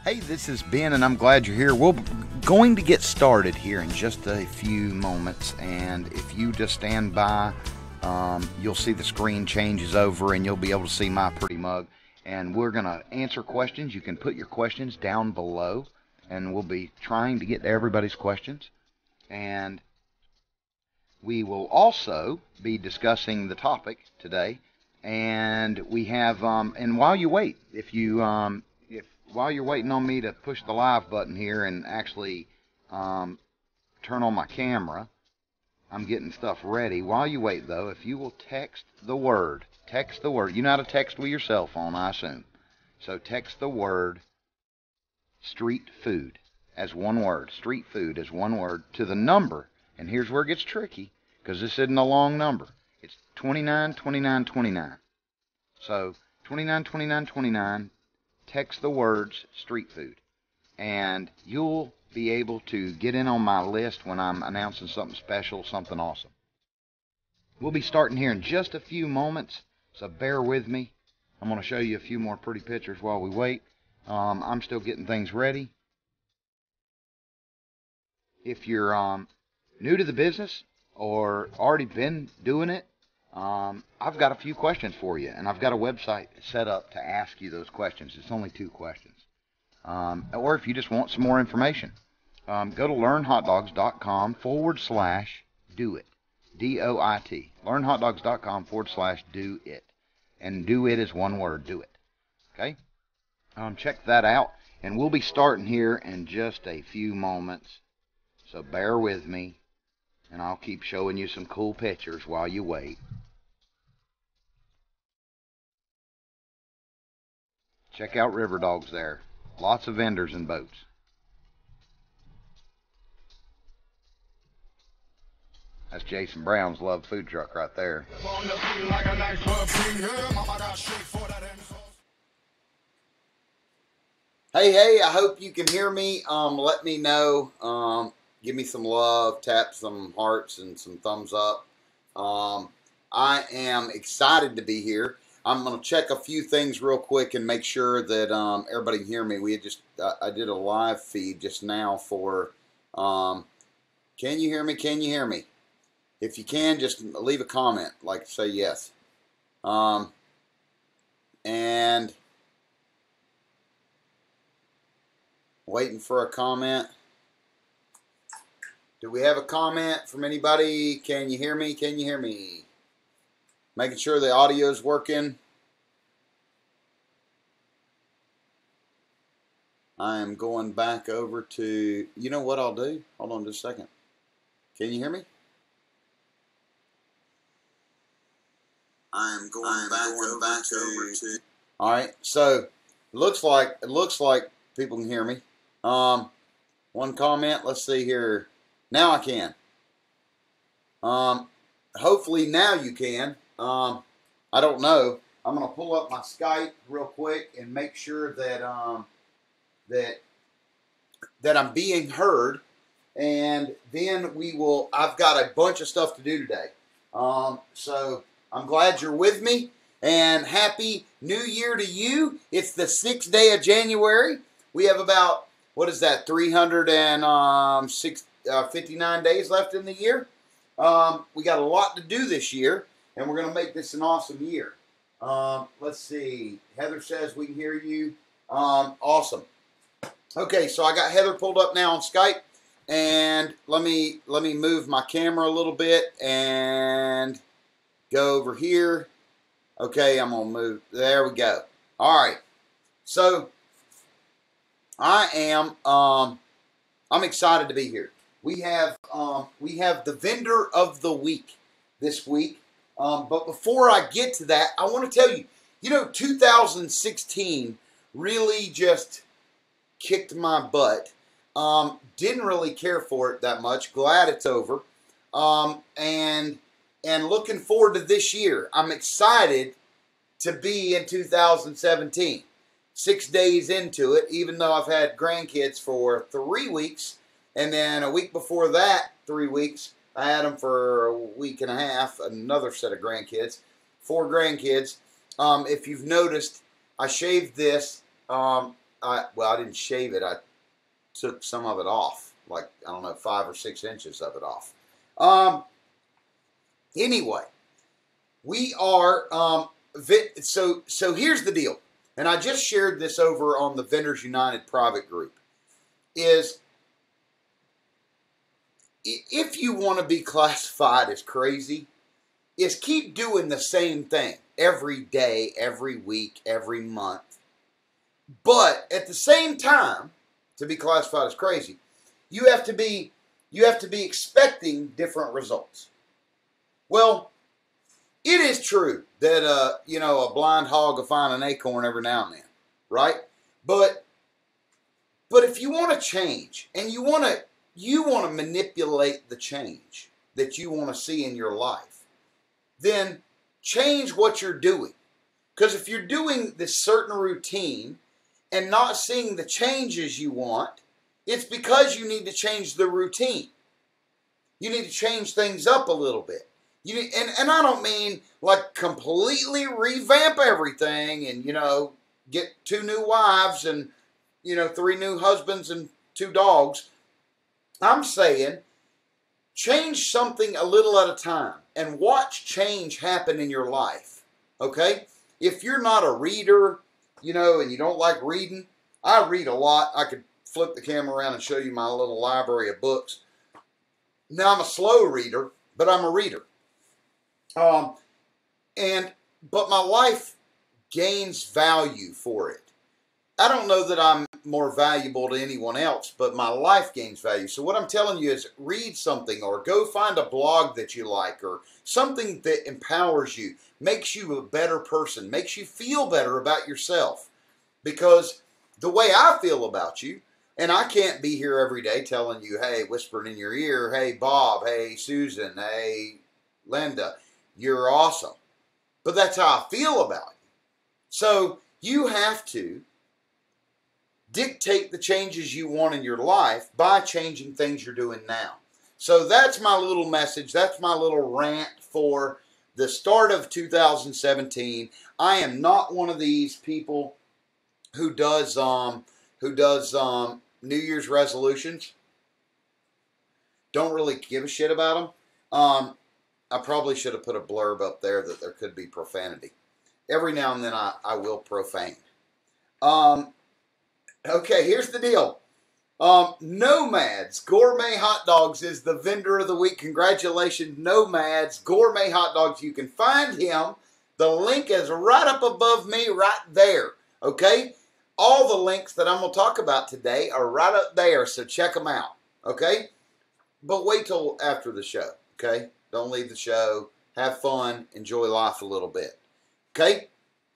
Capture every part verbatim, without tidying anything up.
Hey, this is Ben, and I'm glad you're here. We're going to get started here in just a few moments, and if you just stand by, um, you'll see the screen changes over, and you'll be able to see my pretty mug. And we're going to answer questions. You can put your questions down below, and we'll be trying to get to everybody's questions. And we will also be discussing the topic today. And we have, um, and while you wait, if you, um, if while you're waiting on me to push the live button here and actually um, turn on my camera, I'm getting stuff ready. While you wait, though, if you will text the word, text the word. You know how to text with your cell phone, I assume. So text the word street food as one word, street food as one word, to the number. And here's where it gets tricky, because this isn't a long number. It's twenty-nine twenty-nine twenty-nine. So twenty-nine twenty-nine twenty-nine. Text the words street food, and you'll be able to get in on my list when I'm announcing something special, something awesome. We'll be starting here in just a few moments, so bear with me. I'm going to show you a few more pretty pictures while we wait. Um, I'm still getting things ready. If you're um, new to the business or already been doing it, Um, I've got a few questions for you, and I've got a website set up to ask you those questions. It's only two questions. Um, or if you just want some more information, um, go to learnhotdogs.com forward slash do it. D O I T. learnhotdogs.com forward slash do it. And do it is one word, do it. Okay? Um, check that out, and we'll be starting here in just a few moments. So bear with me, and I'll keep showing you some cool pictures while you wait. Check out River Dogs there. Lots of vendors and boats. That's Jason Brown's Love Food Truck right there. Hey, hey, I hope you can hear me. Um, let me know. Um, give me some love. Tap some hearts and some thumbs up. Um, I am excited to be here. I'm going to check a few things real quick and make sure that um, everybody can hear me. We had just uh, I did a live feed just now for, um, can you hear me? Can you hear me? If you can, just leave a comment, like say yes. Um, and waiting for a comment. Do we have a comment from anybody? Can you hear me? Can you hear me? Making sure the audio is working. I am going back over to, you know what I'll do? Hold on just a second. Can you hear me? I am going I am back, going over, back to, over to. All right, so it looks like it looks like people can hear me. Um, one comment. Let's see here. Now I can. Um, hopefully now you can. Um, I don't know. I'm going to pull up my Skype real quick and make sure that um, that that I'm being heard, and then we will. I've got a bunch of stuff to do today. Um, so I'm glad you're with me, and happy New Year to you. It's the sixth day of January. We have about, what is that, three hundred fifty-nine days left in the year. Um, we got a lot to do this year, and we're going to make this an awesome year. Um, let's see. Heather says we can hear you. Um, awesome. Okay, so I got Heather pulled up now on Skype, and let me let me move my camera a little bit and go over here. Okay, I'm gonna move. There we go. All right. So I am um, I'm excited to be here. We have um, we have the vendor of the week this week. Um, but before I get to that, I want to tell you, you know, two thousand sixteen really just kicked my butt. Um, didn't really care for it that much. Glad it's over. Um, and and looking forward to this year. I'm excited to be in two thousand seventeen. Six days into it, even though I've had grandkids for three weeks. And then a week before that, three weeks, I had them for a week and a half, another set of grandkids, four grandkids. Um, if you've noticed, I shaved this. Um, I well, I didn't shave it. I took some of it off, like, I don't know, five or six inches of it off. Um, anyway, we are, um, so, so here's the deal. And I just shared this over on the Vendors United private group, is if you want to be classified as crazy, is keep doing the same thing every day, every week, every month. But at the same time, to be classified as crazy, you have to be you have to be expecting different results. Well, it is true that uh, you know, a blind hog will find an acorn every now and then, right? But but if you want to change and you want to you want to manipulate the change that you want to see in your life, then change what you're doing. Because if you're doing this certain routine and not seeing the changes you want, it's because you need to change the routine. You need to change things up a little bit. You need, and, and I don't mean like completely revamp everything and, you know, get two new wives and, you know, three new husbands and two dogs. I'm saying change something a little at a time and watch change happen in your life, okay? If you're not a reader, you know, and you don't like reading, I read a lot. I could flip the camera around and show you my little library of books. Now, I'm a slow reader, but I'm a reader. Um, and, but my life gains value for it. I don't know that I'm more valuable to anyone else, but my life gains value. So what I'm telling you is read something or go find a blog that you like or something that empowers you, makes you a better person, makes you feel better about yourself. Because the way I feel about you, and I can't be here every day telling you, hey, whispering in your ear, hey, Bob, hey, Susan, hey, Linda, you're awesome. But that's how I feel about you. So you have to dictate the changes you want in your life by changing things you're doing now. So that's my little message. That's my little rant for the start of two thousand seventeen. I am not one of these people who does um who does um New Year's resolutions. Don't really give a shit about them. Um, I probably should have put a blurb up there that there could be profanity. Every now and then I, I will profane. Um, okay, here's the deal. Um, Nomads Gourmet Hot Dogs is the vendor of the week. Congratulations, Nomads Gourmet Hot Dogs. You can find him. The link is right up above me right there. Okay? All the links that I'm going to talk about today are right up there, so check them out. Okay? But wait till after the show. Okay? Don't leave the show. Have fun. Enjoy life a little bit. Okay?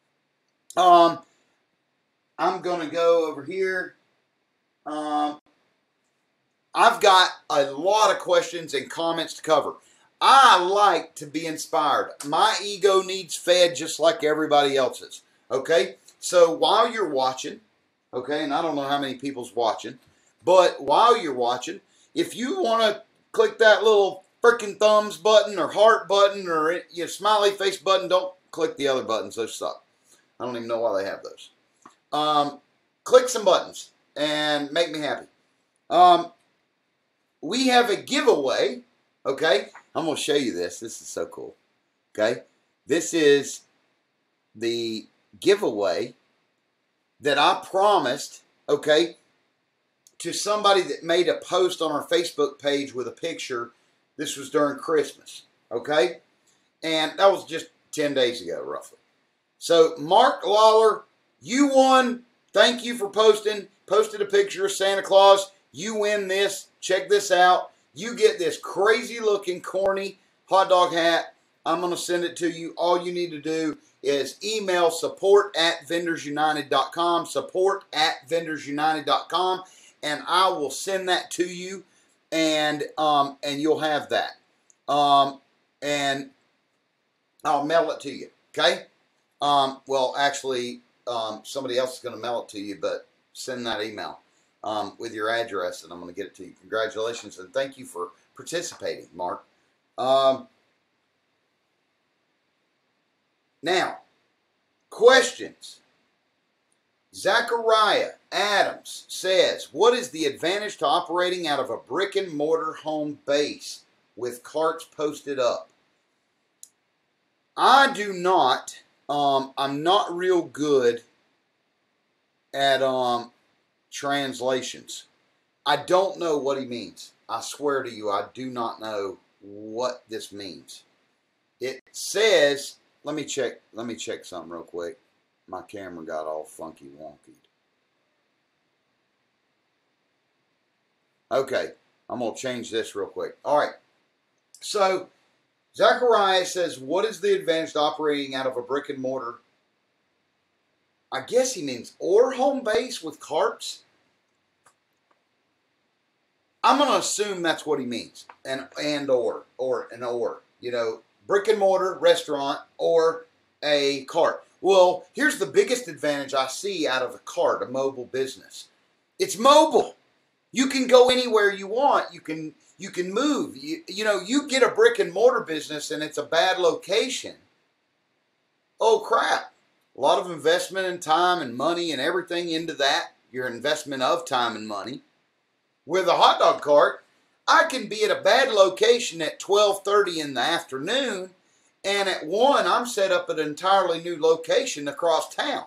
Um, I'm going to go over here. Um, I've got a lot of questions and comments to cover. I like to be inspired. My ego needs fed just like everybody else's. Okay? So while you're watching, okay, and I don't know how many people's watching, but while you're watching, if you want to click that little freaking thumbs button or heart button or you know, smiley face button, don't click the other buttons. Those suck. I don't even know why they have those. Um, click some buttons and make me happy. Um, we have a giveaway, okay? I'm going to show you this. This is so cool, okay? This is the giveaway that I promised, okay, to somebody that made a post on our Facebook page with a picture. This was during Christmas, okay? And that was just ten days ago, roughly. So, Mark Lawler, you won. Thank you for posting. Posted a picture of Santa Claus. You win this. Check this out. You get this crazy-looking, corny hot dog hat. I'm going to send it to you. All you need to do is email support at vendors united dot com, support at vendors united dot com, and I will send that to you, and um, and you'll have that. Um, and I'll mail it to you, okay? Um, well, actually, um, somebody else is going to mail it to you, but send that email um, with your address, and I'm going to get it to you. Congratulations, and thank you for participating, Mark. Um, Now, questions. Zachariah, Adams says, what is the advantage to operating out of a brick and mortar home base with carts posted up? I do not, um, I'm not real good at um, translations. I don't know what he means. I swear to you, I do not know what this means. It says, let me check, let me check something real quick. My camera got all funky wonky. Okay, I'm going to change this real quick. All right, so Zachariah says, what is the advantage to operating out of a brick and mortar? I guess he means or home base with carts. I'm going to assume that's what he means, and, and or, or an or, you know, brick and mortar restaurant or a cart. Well, here's the biggest advantage I see out of a cart, a mobile business. It's mobile. You can go anywhere you want. You can you can move. You, you know, you get a brick and mortar business and it's a bad location. Oh, crap. A lot of investment and time and money and everything into that. Your investment of time and money. With a hot dog cart, I can be at a bad location at twelve thirty in the afternoon, and at one, I'm set up at an entirely new location across town.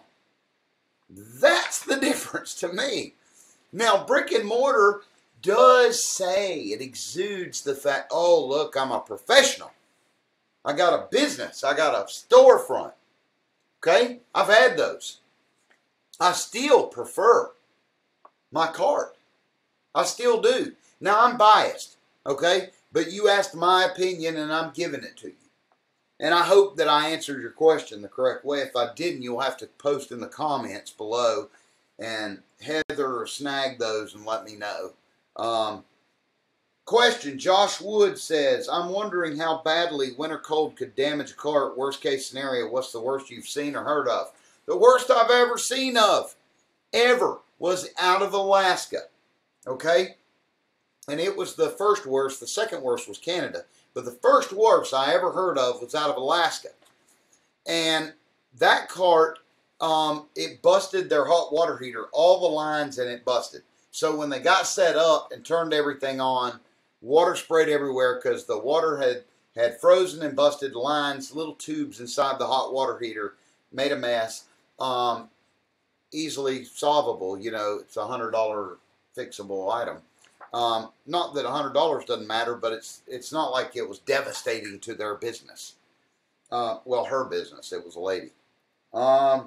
That's the difference to me. Now, brick and mortar does say, it exudes the fact, oh, look, I'm a professional. I got a business. I got a storefront. Okay? I've had those. I still prefer my cart. I still do. Now, I'm biased, okay? But you asked my opinion, and I'm giving it to you. And I hope that I answered your question the correct way. If I didn't, you'll have to post in the comments below, and Heather or snag those and let me know. Um, question, Josh Wood says, I'm wondering how badly winter cold could damage a cart. Worst case scenario, what's the worst you've seen or heard of? The worst I've ever seen of, ever, was out of Alaska. Okay? And it was the first worst. The second worst was Canada. But the first worst I ever heard of was out of Alaska. And that cart, um, it busted their hot water heater. All the lines in it busted. So when they got set up and turned everything on, water sprayed everywhere because the water had, had frozen and busted lines, little tubes inside the hot water heater, made a mess. Um, easily solvable. You know, it's a one hundred dollar fixable item. Um, not that one hundred dollars doesn't matter, but it's it's not like it was devastating to their business. Uh, well, her business. It was a lady. Um,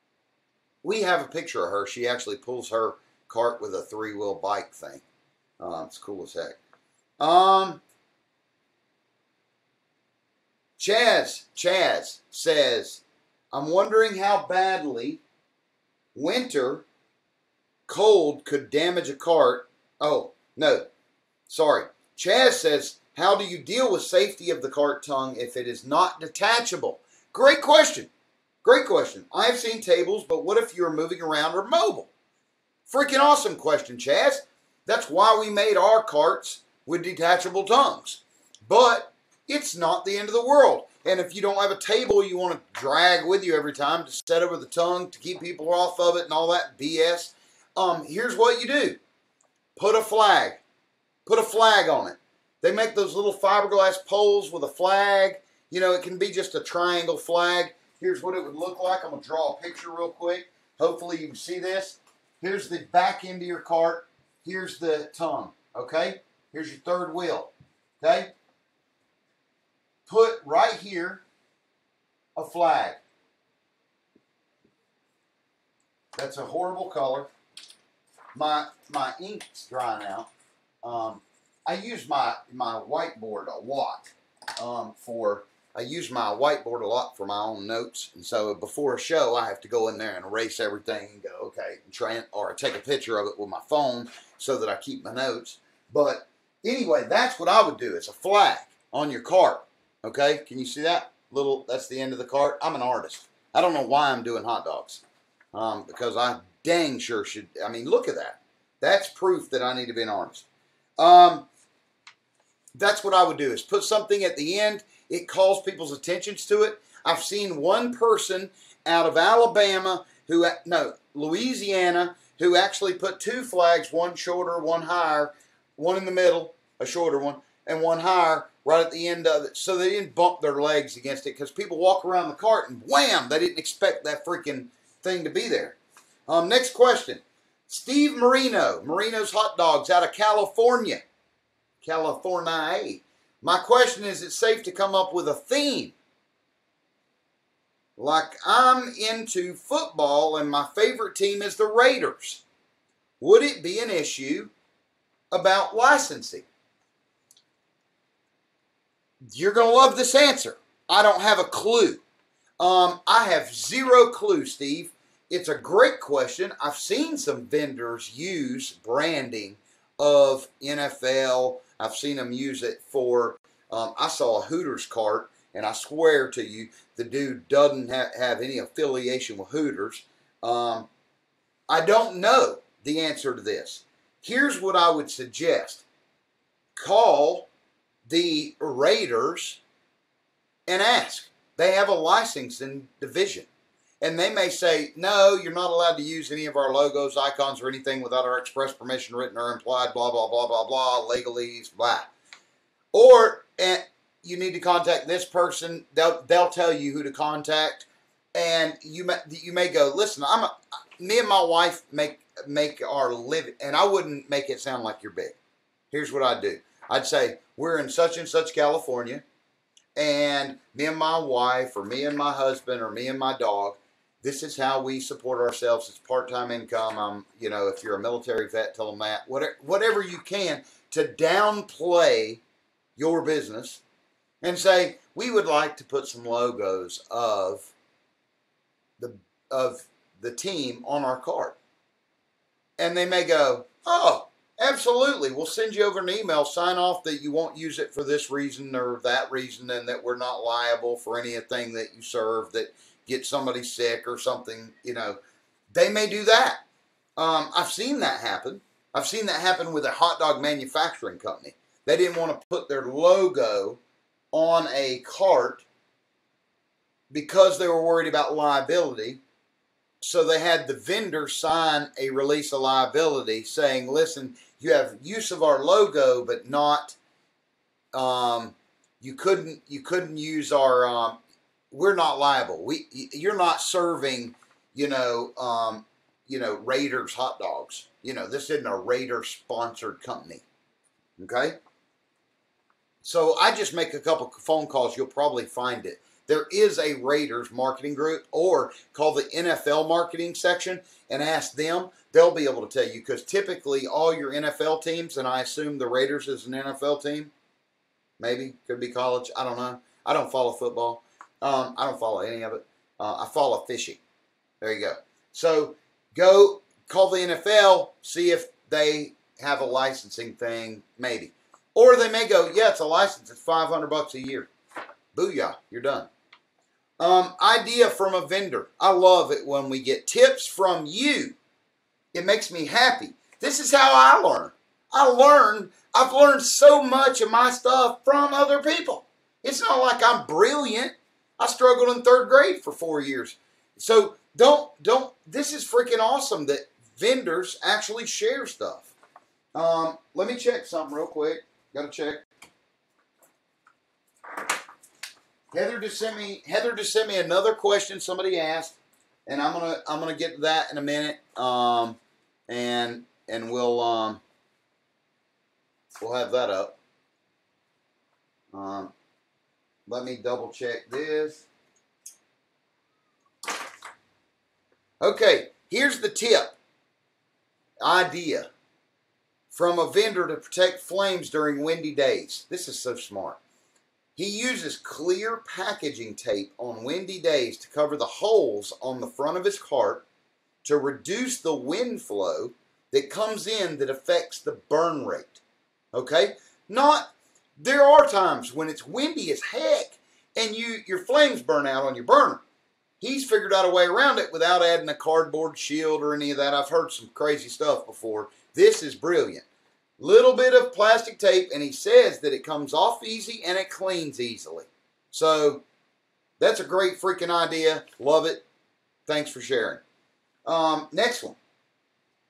we have a picture of her. She actually pulls her cart with a three-wheel bike thing. Uh, it's cool as heck. Um, Chaz, Chaz says, I'm wondering how badly winter cold could damage a cart. Oh, no, sorry. Chaz says, how do you deal with safety of the cart tongue if it is not detachable? Great question. Great question. I've seen tables, but what if you're moving around or mobile? Freaking awesome question, Chaz. That's why we made our carts with detachable tongues. But it's not the end of the world. And if you don't have a table you want to drag with you every time to set over the tongue to keep people off of it and all that B S, um, here's what you do. Put a flag. Put a flag on it. They make those little fiberglass poles with a flag. You know, it can be just a triangle flag. Here's what it would look like. I'm going to draw a picture real quick. Hopefully you can see this. Here's the back end of your cart. Here's the tongue. Okay? Here's your third wheel. Okay? Put right here a flag. That's a horrible color. My my ink's drying out. Um, I use my my whiteboard a lot um, for. I use my whiteboard a lot for my own notes, and so before a show, I have to go in there and erase everything and go, okay, and try it, or take a picture of it with my phone so that I keep my notes. But anyway, that's what I would do. It's a flag on your cart. Okay, can you see that little? That's the end of the cart. I'm an artist. I don't know why I'm doing hot dogs, um, because I dang sure should. I mean, look at that. That's proof that I need to be an artist. Um, that's what I would do, is put something at the end. It calls people's attentions to it. I've seen one person out of Alabama, who no, Louisiana, who actually put two flags, one shorter, one higher, one in the middle, a shorter one, and one higher right at the end of it, so they didn't bump their legs against it, because people walk around the cart and wham, they didn't expect that freaking thing to be there. Um, next question. Steve Marino, Marino's Hot Dogs out of California. California. My question is, it's safe to come up with a theme? Like, I'm into football and my favorite team is the Raiders. Would it be an issue about licensing? You're going to love this answer. I don't have a clue. Um, I have zero clue, Steve. It's a great question. I've seen some vendors use branding of N F L. I've seen them use it for, um, I saw a Hooters cart, and I swear to you, the dude doesn't ha have any affiliation with Hooters. Um, I don't know the answer to this. Here's what I would suggest. Call the Raiders and ask. They have a licensing division. And they may say, no, you're not allowed to use any of our logos, icons, or anything without our express permission, written or implied, blah, blah, blah, blah, blah, legalese, blah. Or eh, you need to contact this person. They'll, they'll tell you who to contact. And you may, you may go, listen, I'm a, me and my wife make, make our living, and I wouldn't make it sound like you're big. Here's what I'd do. I'd say, we're in such and such California, and me and my wife, or me and my husband, or me and my dog, this is how we support ourselves. It's part-time income. Um, you know, if you're a military vet, tell them that. Whatever, whatever you can to downplay your business, and say, we would like to put some logos of the of the team on our cart. And they may go, oh, absolutely. We'll send you over an email. Sign off that you won't use it for this reason or that reason, and that we're not liable for anything that you serve that get somebody sick or something. You know, they may do that. Um, I've seen that happen. I've seen that happen with a hot dog manufacturing company. They didn't want to put their logo on a cart because they were worried about liability. So they had the vendor sign a release of liability saying, listen, you have use of our logo, but not, um, you couldn't, you couldn't use our, um, we're not liable. We, you're not serving, you know, um, you know, Raiders hot dogs. You know, this isn't a Raider sponsored company. Okay. So I just make a couple phone calls. You'll probably find it. There is a Raiders marketing group, or call the N F L marketing section and ask them. They'll be able to tell you, because typically all your N F L teams, and I assume the Raiders is an N F L team. Maybe. Could be college. I don't know. I don't follow football. Um, I don't follow any of it. Uh, I follow fishing. There you go. So go call the N F L, see if they have a licensing thing, maybe. Or they may go, yeah, it's a license. It's five hundred bucks a year. Booyah, you're done. Um, idea from a vendor. I love it when we get tips from you. It makes me happy. This is how I learn. I learn, I've learned so much of my stuff from other people. It's not like I'm brilliant. I struggled in third grade for four years. So don't, don't, this is freaking awesome that vendors actually share stuff. Um, let me check something real quick. Got to check. Heather just sent me. Heather just sent me another question somebody asked, and I'm gonna I'm gonna get to that in a minute. Um, and and we'll um we'll have that up. Um, let me double check this. Okay, here's the tip. Idea from a vendor to protect flames during windy days. This is so smart. He uses clear packaging tape on windy days to cover the holes on the front of his cart to reduce the wind flow that comes in that affects the burn rate. Okay? Not, there are times when it's windy as heck and you your flames burn out on your burner. He's figured out a way around it without adding a cardboard shield or any of that. I've heard some crazy stuff before. This is brilliant. Little bit of plastic tape, and he says that it comes off easy and it cleans easily. So that's a great freaking idea. Love it. Thanks for sharing. Um, next one.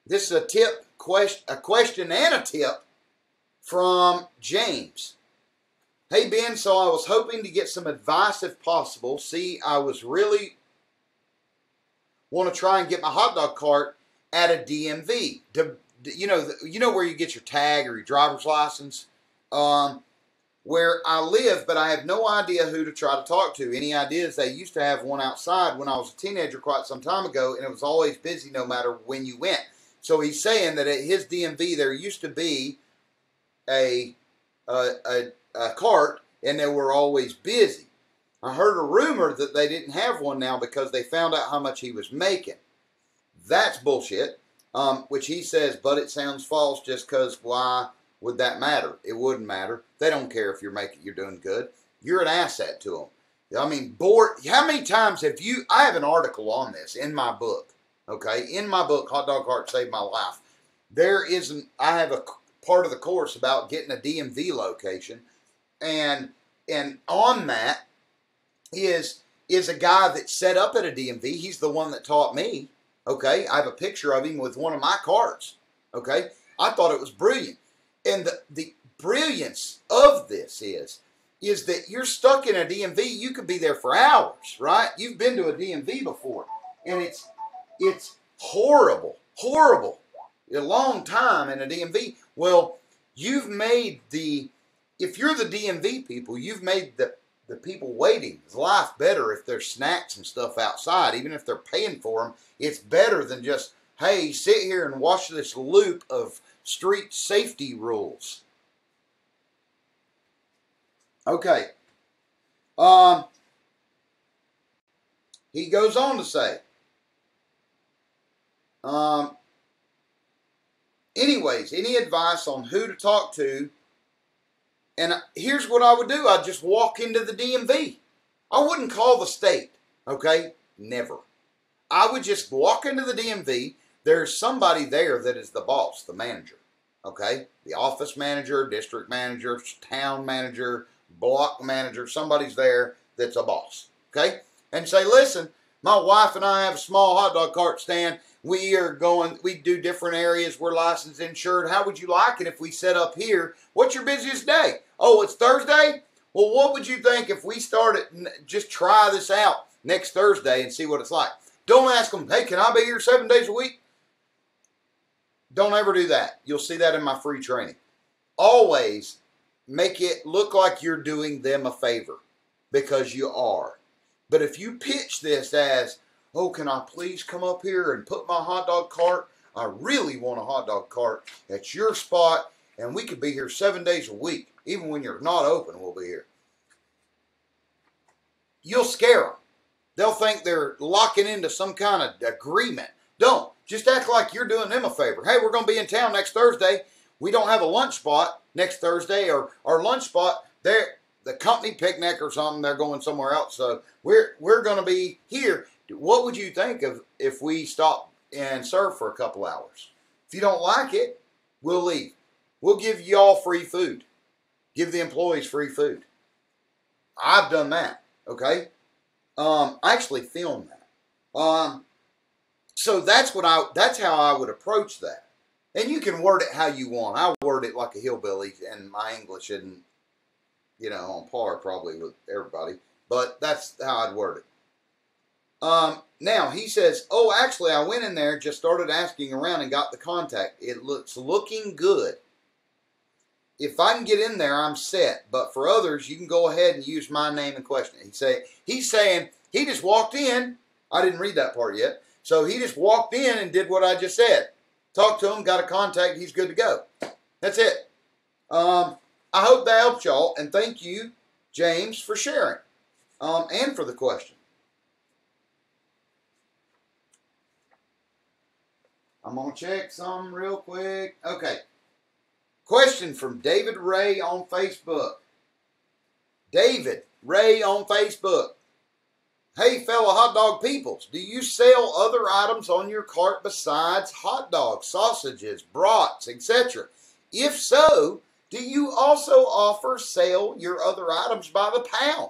This is a tip, question, a question and a tip from James. Hey, Ben, so I was hoping to get some advice if possible. See, I was really want to try and get my hot dog cart at a D M V. To, you know, you know where you get your tag or your driver's license? Um, where I live, but I have no idea who to try to talk to. Any ideas? They used to have one outside when I was a teenager quite some time ago, and it was always busy no matter when you went. So he's saying that at his D M V there used to be a, a, a, a cart, and they were always busy. I heard a rumor that they didn't have one now because they found out how much he was making. That's bullshit, um, which he says, but it sounds false just because why would that matter? It wouldn't matter. They don't care if you're making, you're doing good. You're an asset to them. I mean, board, how many times have you, I have an article on this in my book, okay? In my book, Hot Dog Cart Saved My Life. There isn't, I have a part of the course about getting a D M V location, and and on that is is a guy that set up at a D M V. He's the one that taught me, okay? I have a picture of him with one of my carts, okay? I thought it was brilliant. And the, the brilliance of this is, is that you're stuck in a D M V. You could be there for hours, right? You've been to a D M V before, and it's it's horrible, horrible. A long time in a D M V. Well, you've made the, if you're the D M V people, you've made the, the people waiting's life better if there's snacks and stuff outside. Even if they're paying for them, it's better than just, hey, sit here and watch this loop of street safety rules. Okay. Um, he goes on to say, um, anyways, any advice on who to talk to? And here's what I would do. I'd just walk into the D M V. I wouldn't call the state, okay? Never. I would just walk into the D M V. There's somebody there that is the boss, the manager, okay? The office manager, district manager, town manager, block manager. Somebody's there that's a boss, okay? And say, listen, my wife and I have a small hot dog cart stand. We are going, we do different areas. We're licensed, insured. How would you like it if we set up here? What's your busiest day? Oh, it's Thursday? Well, what would you think if we started, just try this out next Thursday and see what it's like? Don't ask them, hey, can I be here seven days a week? Don't ever do that. You'll see that in my free training. Always make it look like you're doing them a favor, because you are. But if you pitch this as, oh, can I please come up here and put my hot dog cart? I really want a hot dog cart at your spot, and we could be here seven days a week. Even when you're not open, we'll be here. You'll scare them. They'll think they're locking into some kind of agreement. Don't. Just act like you're doing them a favor. Hey, we're going to be in town next Thursday. We don't have a lunch spot next Thursday, or our lunch spot, they're, the company picnic or something, they're going somewhere else. So we're, we're going to be here. What would you think of if we stop and serve for a couple hours? If you don't like it, we'll leave. We'll give y'all free food. Give the employees free food. I've done that, okay? Um, I actually filmed that. Um, so that's what I, that's how I would approach that. And you can word it how you want. I word it like a hillbilly, and my English isn't, you know, on par probably with everybody. But that's how I'd word it. Um, now, he says, oh, actually, I went in there, just started asking around and got the contact. It looks looking good. If I can get in there, I'm set. But for others, you can go ahead and use my name and question it. He say, he's saying he just walked in. I didn't read that part yet. So he just walked in and did what I just said. Talked to him, got a contact, he's good to go. That's it. Um, I hope that helped y'all. And thank you, James, for sharing um, and for the question. I'm going to check some real quick. Okay. Question from David Ray on Facebook. David Ray on Facebook. Hey, fellow hot dog peoples, do you sell other items on your cart besides hot dogs, sausages, brats, et cetera? If so, do you also offer sell your other items by the pound?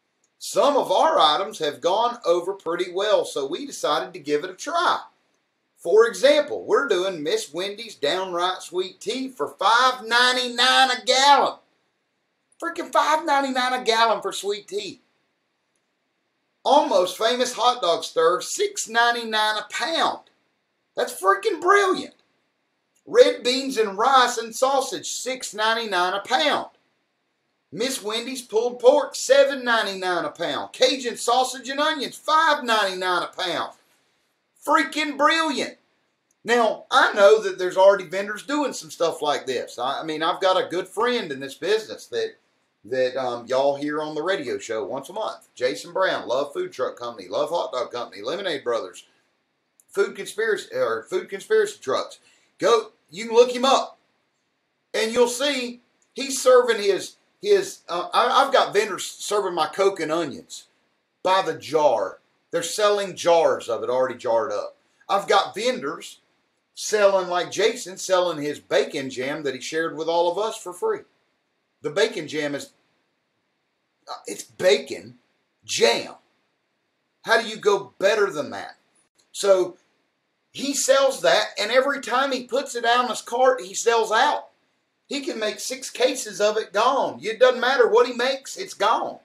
Some of our items have gone over pretty well, so we decided to give it a try. For example, we're doing Miss Wendy's Downright Sweet Tea for five ninety-nine a gallon. Freaking five ninety-nine a gallon for sweet tea. Almost Famous Hot Dog Stir, six ninety-nine a pound. That's freaking brilliant. Red beans and rice and sausage, six ninety-nine a pound. Miss Wendy's pulled pork, seven ninety-nine a pound. Cajun sausage and onions, five ninety-nine a pound. Freaking brilliant. Now, I know that there's already vendors doing some stuff like this. I, I mean, I've got a good friend in this business that that um, y'all hear on the radio show once a month. Jason Brown, Love Food Truck Company, Love Hot Dog Company, Lemonade Brothers, Food Conspiracy or Food Conspiracy Trucks. Go, you can look him up, and you'll see he's serving his his. Uh, I, I've got vendors serving my Coke and onions by the jar. They're selling jars of it already jarred up. I've got vendors selling, like Jason, selling his bacon jam that he shared with all of us for free. The bacon jam is, it's bacon jam. How do you go better than that? So he sells that, and every time he puts it out on his cart, he sells out. He can make six cases of it gone. It doesn't matter what he makes, it's gone.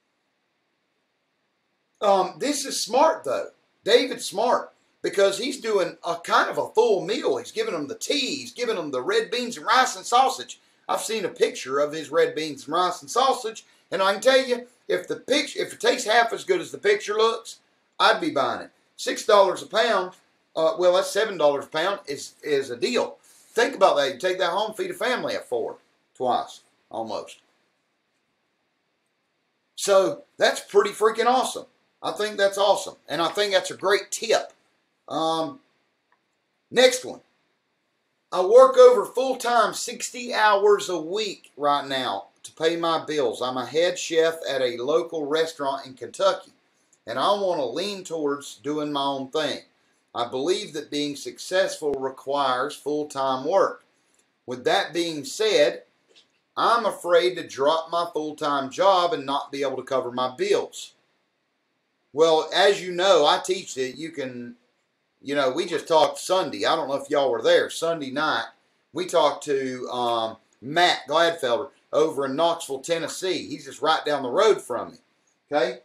Um, this is smart, though. David's smart because he's doing a kind of a full meal. He's giving them the tea. He's giving them the red beans and rice and sausage. I've seen a picture of his red beans and rice and sausage, and I can tell you, if the picture, if it tastes half as good as the picture looks, I'd be buying it. Six dollars a pound, uh, well, that's seven dollars a pound, is, is a deal. Think about that. You take that home, feed a family of four, twice, almost. So that's pretty freaking awesome. I think that's awesome, and I think that's a great tip. Um, next one. I work over full-time sixty hours a week right now to pay my bills. I'm a head chef at a local restaurant in Kentucky, and I want to lean towards doing my own thing. I believe that being successful requires full-time work. With that being said, I'm afraid to drop my full-time job and not be able to cover my bills. Well, as you know, I teach that you can... You know, we just talked Sunday. I don't know if y'all were there. Sunday night, we talked to um, Matt Gladfelder over in Knoxville, Tennessee. He's just right down the road from me. Okay?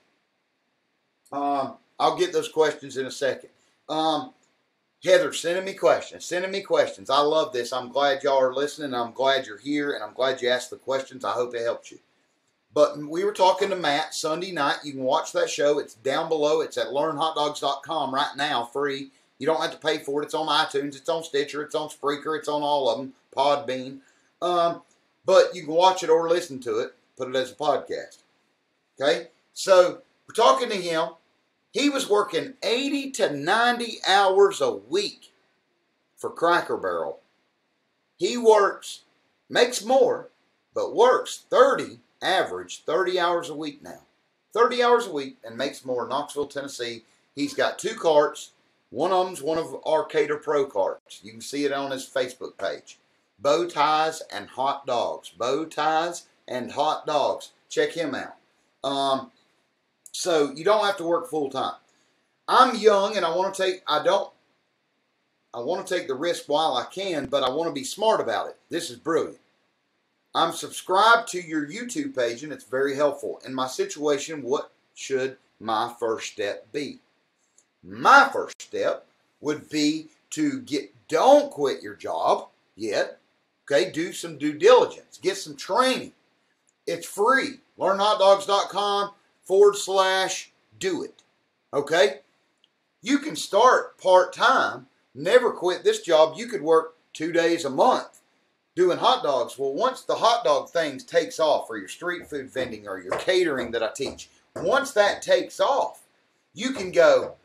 Um, I'll get those questions in a second. Um, Heather, sending me questions. Sending me questions. I love this. I'm glad y'all are listening. I'm glad you're here, and I'm glad you asked the questions. I hope it helped you. But we were talking to Matt Sunday night. You can watch that show. It's down below. It's at learn hot dogs dot com right now, free. You don't have to pay for it. It's on iTunes. It's on Stitcher. It's on Spreaker. It's on all of them. Podbean. Um, but you can watch it or listen to it. Put it as a podcast. Okay? So, we're talking to him. He was working eighty to ninety hours a week for Cracker Barrel. He works, makes more, but works thirty, average, thirty hours a week now. thirty hours a week and makes more in Knoxville, Tennessee. He's got two carts. One of them's one of our Cater Pro carts. You can see it on his Facebook page. Bow ties and hot dogs. Bow ties and hot dogs. Check him out. Um, so you don't have to work full time. I'm young and I want to take, I don't, I want to take the risk while I can, but I want to be smart about it. This is brilliant. I'm subscribed to your YouTube page and it's very helpful. In my situation, what should my first step be? My first step would be to get, don't quit your job yet. Okay, do some due diligence. Get some training. It's free. learn hot dogs dot com forward slash do it. Okay? You can start part-time. Never quit this job. You could work two days a month doing hot dogs. Well, once the hot dog thing takes off, or your street food vending, or your catering that I teach, once that takes off, you can go,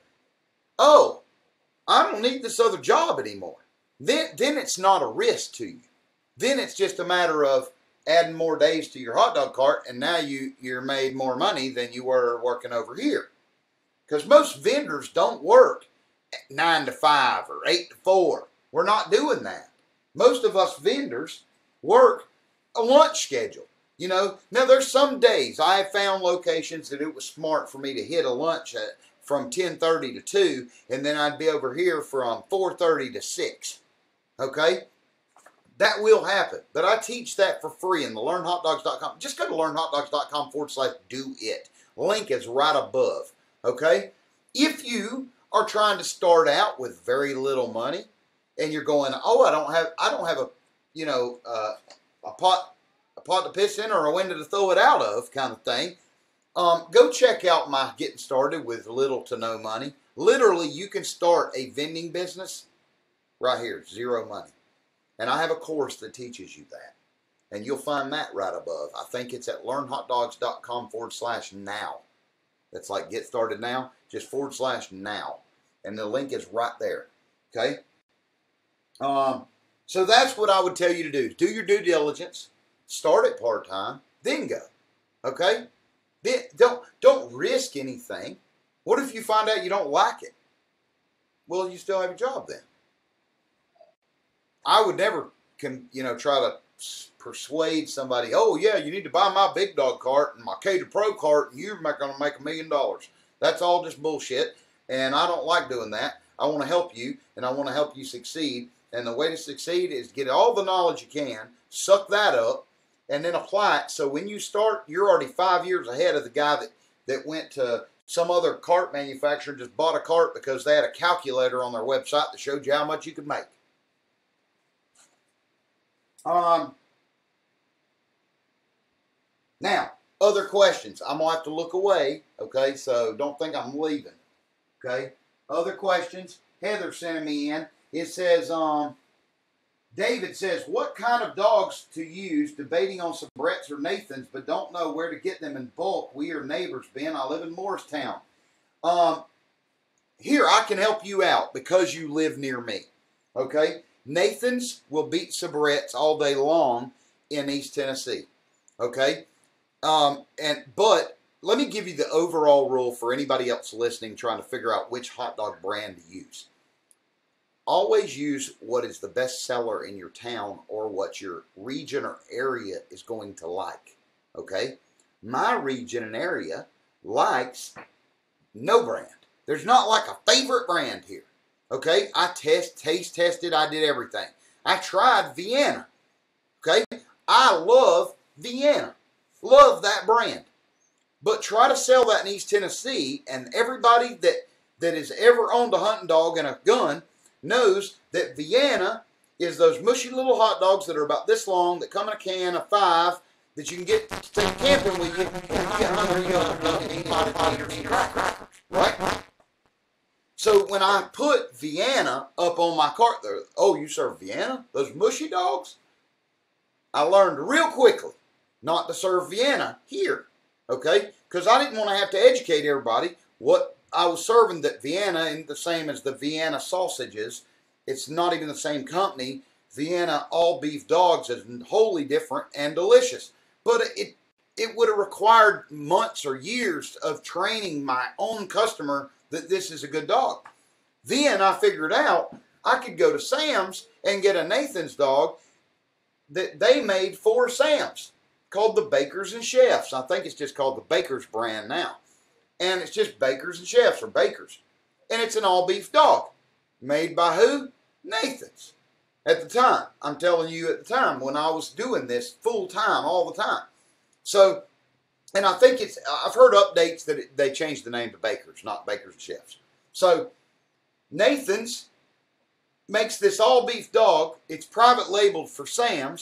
oh, I don't need this other job anymore. Then, then it's not a risk to you. Then it's just a matter of adding more days to your hot dog cart, and now you, you're made more money than you were working over here. Because most vendors don't work nine to five or eight to four. We're not doing that. Most of us vendors work a lunch schedule. You know, now there's some days I have found locations that it was smart for me to hit a lunch at from ten thirty to two, and then I'd be over here from four thirty to six. Okay? That will happen. But I teach that for free in the learn hot dogs dot com. Just go to learn hot dogs dot com forward slash do it. Link is right above. Okay? If you are trying to start out with very little money, and you're going, oh, I don't have, I don't have a, you know, uh, a pot, a pot to piss in or a window to throw it out of, kind of thing. Um, go check out my Getting Started with Little to No Money. Literally, you can start a vending business right here, zero money. And I have a course that teaches you that. And you'll find that right above. I think it's at learn hot dogs dot com forward slash now. That's like get started now, just forward slash now. And the link is right there. Okay? Um, so that's what I would tell you to do. Do your due diligence. Start it part-time. Then go. Okay? Then don't, don't risk anything. What if you find out you don't like it? Well, you still have a job then. I would never, can, you know, try to persuade somebody, oh, yeah, you need to buy my big dog cart and my Cater Pro cart and you're going to make a million dollars. That's all just bullshit, and I don't like doing that. I want to help you, and I want to help you succeed, and the way to succeed is get all the knowledge you can, suck that up, and then apply it, so when you start, you're already five years ahead of the guy that, that went to some other cart manufacturer and just bought a cart because they had a calculator on their website that showed you how much you could make. Um, now, other questions. I'm going to have to look away, okay, so don't think I'm leaving, okay. Other questions. Heather sent me in. It says, um, David says, what kind of dogs to use, debating on some Brett's or Nathan's, but don't know where to get them in bulk. We are neighbors, Ben. I live in Morristown. Um, here, I can help you out because you live near me, okay. Nathan's will beat Sabrettes all day long in East Tennessee, okay? Um, and but let me give you the overall rule for anybody else listening trying to figure out which hot dog brand to use. Always use what is the best seller in your town or what your region or area is going to like, okay? My region and area likes no brand. There's not like a favorite brand here. Okay, I test, taste tested, I did everything. I tried Vienna. Okay, I love Vienna. Love that brand. But try to sell that in East Tennessee, and everybody that, that has ever owned a hunting dog and a gun knows that Vienna is those mushy little hot dogs that are about this long, that come in a can of five, that you can get to take camping with you, and you get hungry, you know, and eat five fighters and crackers, right? So when I put Vienna up on my cart, there, oh, you serve Vienna? Those mushy dogs? I learned real quickly not to serve Vienna here, okay? Because I didn't want to have to educate everybody what I was serving, that Vienna ain't the same as the Vienna sausages. It's not even the same company. Vienna all beef dogs is wholly different and delicious. But it, it would have required months or years of training my own customer that this is a good dog. Then I figured out I could go to Sam's and get a Nathan's dog that they made for Sam's, called the Bakers and Chefs. I think it's just called the Bakers brand now. And it's just Bakers and Chefs, or Bakers. And it's an all-beef dog. Made by who? Nathan's. At the time. I'm telling you, at the time, when I was doing this full-time, all the time. So, and I think it's, I've heard updates that it, they changed the name to Bakers, not Bakers and Chefs. So, Nathan's makes this all-beef dog. It's private labeled for Sam's.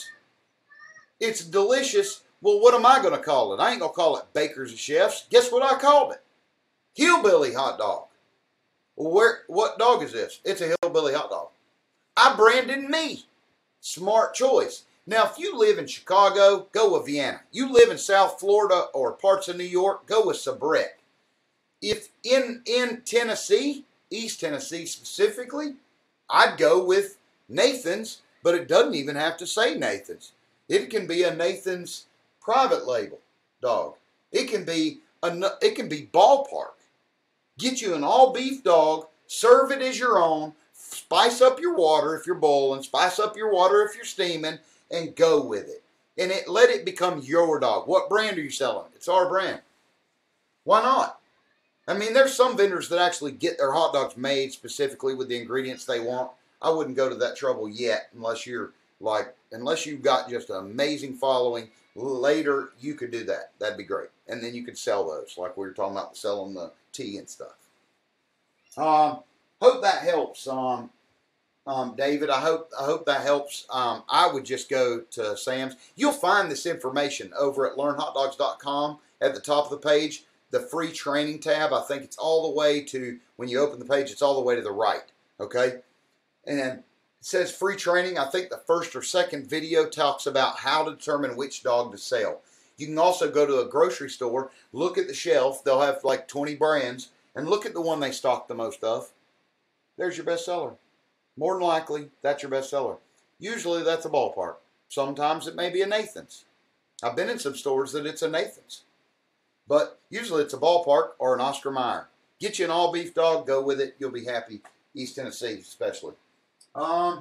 It's delicious. Well, what am I going to call it? I ain't going to call it Bakers and Chefs. Guess what I called it? Hillbilly hot dog. Well, where, what dog is this? It's a hillbilly hot dog. I branded me. Smart choice. Now, if you live in Chicago, go with Vienna. You live in South Florida or parts of New York, go with Sabrett. If in, in Tennessee, East Tennessee specifically, I'd go with Nathan's, but it doesn't even have to say Nathan's. It can be a Nathan's private label dog. It can be a, it can be Ballpark. Get you an all-beef dog, serve it as your own, spice up your water if you're boiling, spice up your water if you're steaming, and go with it. And it, let it become your dog. What brand are you selling? It's our brand. Why not? I mean, there's some vendors that actually get their hot dogs made specifically with the ingredients they want. I wouldn't go to that trouble yet unless you're like, unless you've got just an amazing following. Later, you could do that. That'd be great. And then you could sell those, like we were talking about selling the tea and stuff. Um, hope that helps, um, um, David. I hope I hope that helps. Um, I would just go to Sam's. You'll find this information over at learn hot dogs dot com at the top of the page. The free training tab, I think it's all the way to, when you open the page, it's all the way to the right, okay? And it says free training. I think the first or second video talks about how to determine which dog to sell. You can also go to a grocery store, look at the shelf. They'll have like twenty brands, and look at the one they stock the most of. There's your best seller. More than likely, that's your best seller. Usually, that's a ballpark. Sometimes it may be a Nathan's. I've been in some stores that it's a Nathan's. But usually it's a ballpark or an Oscar Mayer. Get you an all beef dog, go with it. You'll be happy. East Tennessee especially. Um,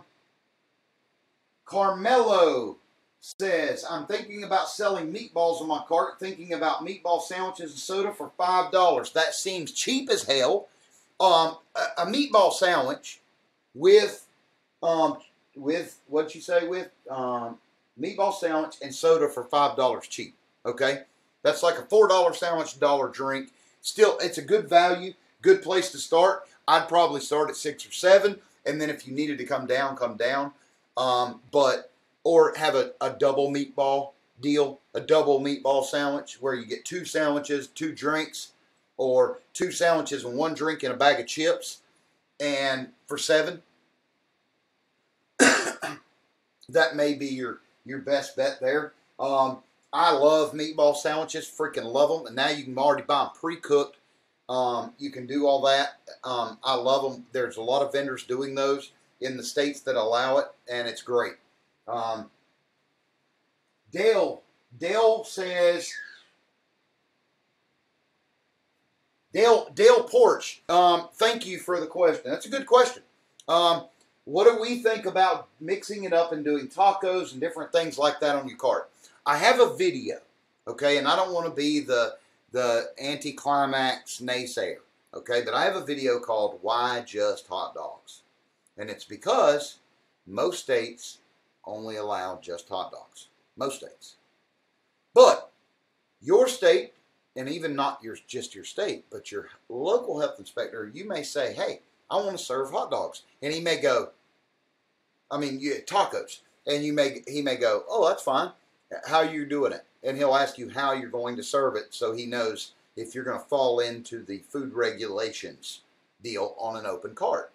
Carmelo says, I'm thinking about selling meatballs on my cart, thinking about meatball sandwiches and soda for five dollars. That seems cheap as hell. Um, a, a meatball sandwich with, um, with, what'd you say, with um, meatball sandwich and soda for five dollars cheap, okay? That's like a four dollar sandwich, dollar drink. Still, it's a good value, good place to start. I'd probably start at six or seven, and then if you needed to come down, come down. Um, but or have a, a double meatball deal, a double meatball sandwich where you get two sandwiches, two drinks, or two sandwiches and one drink and a bag of chips, and for seven. That may be your your best bet there. Um, I love meatball sandwiches, freaking love them. And now you can already buy them pre-cooked. Um, you can do all that. Um, I love them. There's a lot of vendors doing those in the states that allow it, and it's great. Um, Dale, Dale says, Dale, Dale Porch, um, thank you for the question. That's a good question. Um, what do we think about mixing it up and doing tacos and different things like that on your cart? I have a video, okay, and I don't want to be the the anticlimax naysayer, okay, but I have a video called Why Just Hot Dogs? And it's because most states only allow just hot dogs. Most states. But your state, and even not your just your state, but your local health inspector, you may say, hey, I want to serve hot dogs. And he may go, I mean, you tacos. And you may he may go, oh, that's fine. How are you doing it? And he'll ask you how you're going to serve it so he knows if you're going to fall into the food regulations deal on an open cart.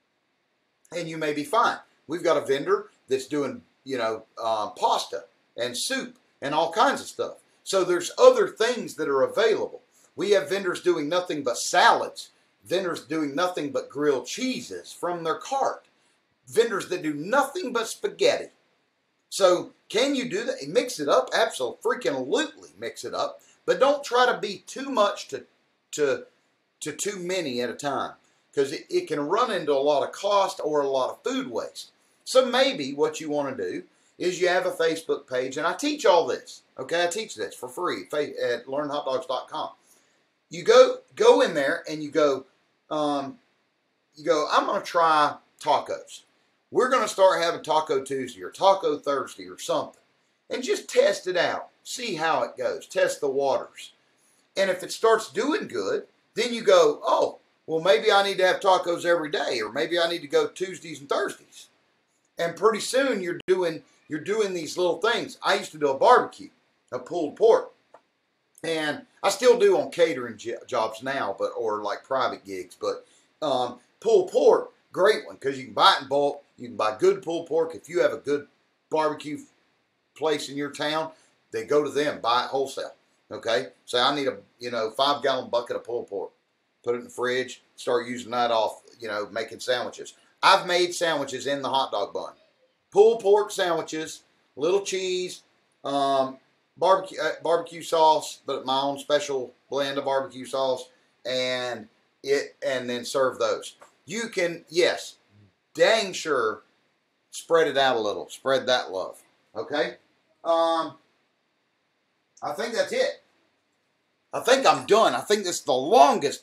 And you may be fine. We've got a vendor that's doing, you know, uh, pasta and soup and all kinds of stuff. So there's other things that are available. We have vendors doing nothing but salads, vendors doing nothing but grilled cheeses from their cart, vendors that do nothing but spaghetti. So can you do that? Mix it up? Absolutely mix it up. But don't try to be too much to, to, to too many at a time. Because it, it can run into a lot of cost or a lot of food waste. So maybe what you want to do is you have a Facebook page. And I teach all this. Okay, I teach this for free at learn hot dogs dot com. You go, go in there and you go, um, you go, I'm going to try tacos. We're going to start having Taco Tuesday or Taco Thursday or something. And just test it out. See how it goes. Test the waters. And if it starts doing good, then you go, oh, well, maybe I need to have tacos every day. Or maybe I need to go Tuesdays and Thursdays. And pretty soon you're doing, you're doing these little things. I used to do a barbecue, a pulled pork. And I still do on catering jobs now, but or like private gigs. But um, pulled pork, great one, because you can buy it in bulk. You can buy good pulled pork. If you have a good barbecue place in your town, they go to them, buy it wholesale. Okay? Say, I need a, you know, five gallon bucket of pulled pork. Put it in the fridge, start using that off, you know, making sandwiches. I've made sandwiches in the hot dog bun. Pulled pork sandwiches, little cheese, um, barbecue uh, barbecue sauce, but my own special blend of barbecue sauce, and it, and then serve those. You can, yes, dang sure, spread it out a little. Spread that love. Okay? Um, I think that's it. I think I'm done. I think this is the longest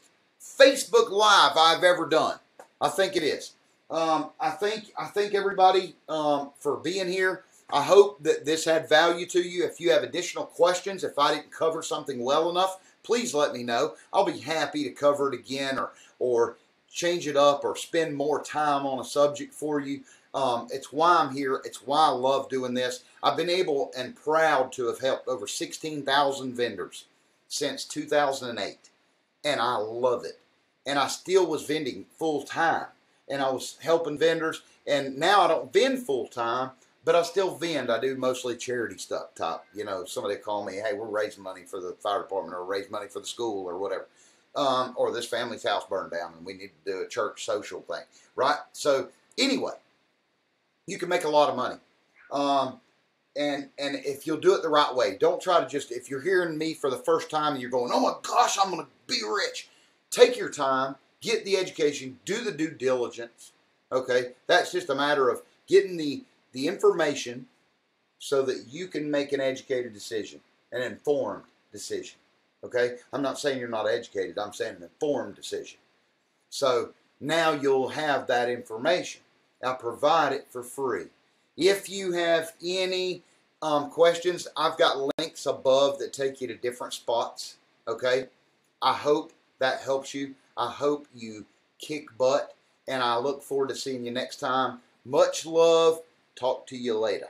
Facebook Live I've ever done. I think it is. Um, I think I thank everybody um, for being here. I hope that this had value to you. If you have additional questions, if I didn't cover something well enough, please let me know. I'll be happy to cover it again, or or change it up, or spend more time on a subject for you. Um, it's why I'm here. It's why I love doing this. I've been able and proud to have helped over sixteen thousand vendors since two thousand eight. And I love it. And I still was vending full time. And I was helping vendors. And now I don't vend full time, but I still vend. I do mostly charity stuff. Top, you know, somebody call me, hey, we're raising money for the fire department, or raise money for the school, or whatever. Um, or this family's house burned down and we need to do a church social thing, right? So anyway, you can make a lot of money. Um, and and if you'll do it the right way, don't try to just, if you're hearing me for the first time and you're going, oh my gosh, I'm going to be rich. Take your time, get the education, do the due diligence, okay? That's just a matter of getting the, the information so that you can make an educated decision, an informed decision. Okay, I'm not saying you're not educated. I'm saying an informed decision. So now you'll have that information. I provide it for free. If you have any um, questions, I've got links above that take you to different spots. Okay, I hope that helps you. I hope you kick butt, and I look forward to seeing you next time. Much love. Talk to you later.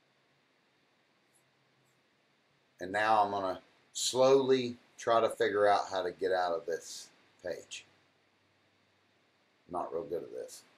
And now I'm going to slowly try to figure out how to get out of this page. Not real good at this.